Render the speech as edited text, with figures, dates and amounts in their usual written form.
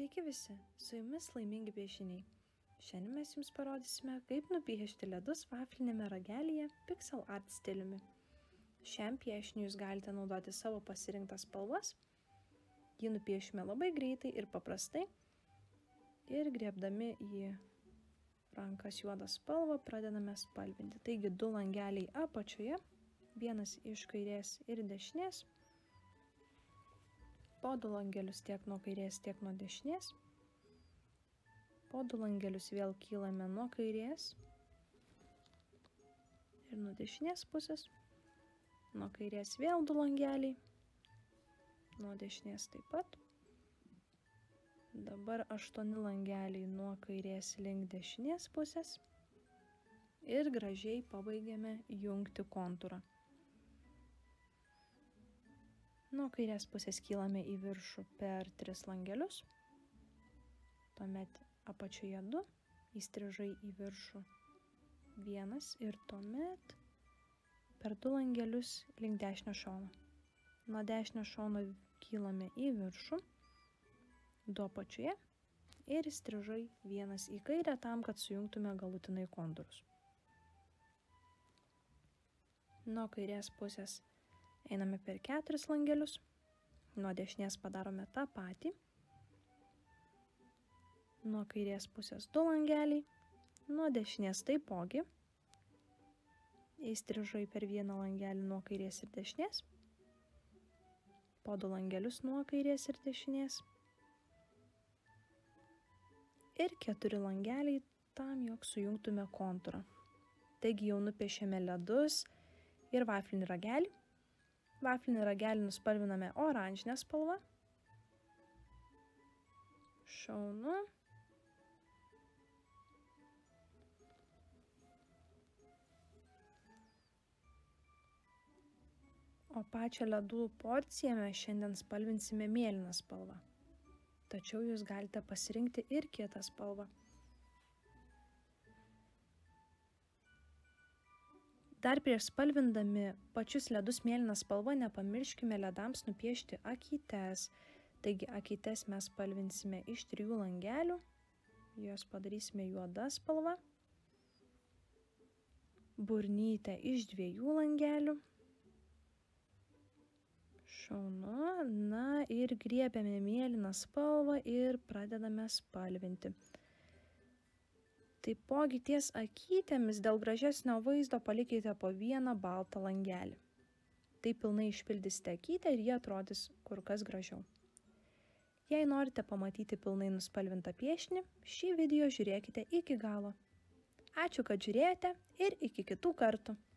Sveiki visi, su jumis laimingi piešiniai. Šiandien mes jums parodysime, kaip nupiešti ledus vaflinėme ragelyje pixel art stiliumi. Šiam piešiniui jūs galite naudoti savo pasirinktas spalvas. Jį nupiešime labai greitai ir paprastai. Ir griebdami į rankas juodą spalvą pradedame spalvinti. Taigi 2 langeliai apačioje, vienas iš kairės ir dešinės. Po 2 langelius tiek nuo kairės, tiek nuo dešinės. Po 2 langelius vėl kylame nuo kairės ir nuo dešinės pusės. Nuo kairės vėl 2 langeliai, nuo dešinės taip pat. Dabar 8 langeliai nuo kairės link dešinės pusės. Ir gražiai pabaigiame jungti kontūrą. Nuo kairės pusės kylame į viršų per 3 langelius, tuomet apačioje 2, įstrižai į viršų 1 ir tuomet per 2 langelius link dešinio šono. Nuo dešinio šono kylame į viršų, 2 apačioje ir įstrižai 1 į kairę tam, kad sujungtume galutinai kontūrus. Nuo kairės pusės einame per 4 langelius, nuo dešinės padarome tą patį, nuo kairės pusės 2 langeliai, nuo dešinės taipogi, įstrižai per 1 langelį nuo kairės ir dešinės, po 2 langelius nuo kairės ir dešinės ir 4 langeliai tam, jog sujungtume kontūrą. Taigi jau nupiešėme ledus ir vaflinį ragelį. Vaflinį ragelį nuspalviname oranžinę spalvą. Šaunu. O pačią ledų porciją mes šiandien spalvinsime mėlyną spalvą. Tačiau jūs galite pasirinkti ir kitą spalvą. Dar prieš spalvindami pačius ledus mėlyną spalvą nepamirškime ledams nupiešti akytes. Taigi akytes mes spalvinsime iš 3 langelių, juos padarysime juoda spalva, burnytę iš 2 langelių. Šaunu, na ir griebiame mėlyną spalvą ir pradedame spalvinti. Taipogi ties akytėmis dėl gražesnio vaizdo palikite po 1 baltą langelį. Taip pilnai išpildysite akytę ir jie atrodys kur kas gražiau. Jei norite pamatyti pilnai nuspalvintą piešinį, šį video žiūrėkite iki galo. Ačiū, kad žiūrėjote ir iki kitų kartų.